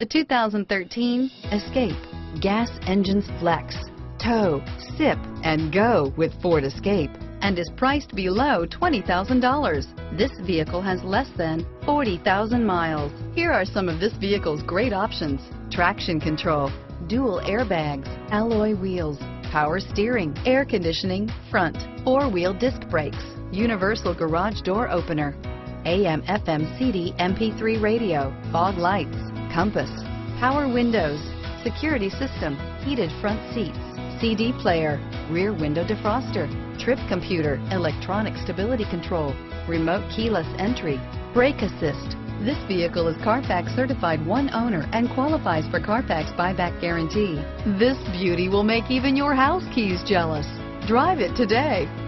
The 2013 Escape. Gas engines flex, tow, sip, and go with Ford Escape, and is priced below $20,000. This vehicle has less than 40,000 miles. Here are some of this vehicle's great options: traction control, dual airbags, alloy wheels, power steering, air conditioning, front, four-wheel disc brakes, universal garage door opener, AM/FM CD MP3 radio, fog lights, compass, power windows, security system, heated front seats, CD player, rear window defroster, trip computer, electronic stability control, remote keyless entry, brake assist. This vehicle is CARFAX certified one owner and qualifies for CARFAX buyback guarantee. This beauty will make even your house keys jealous. Drive it today.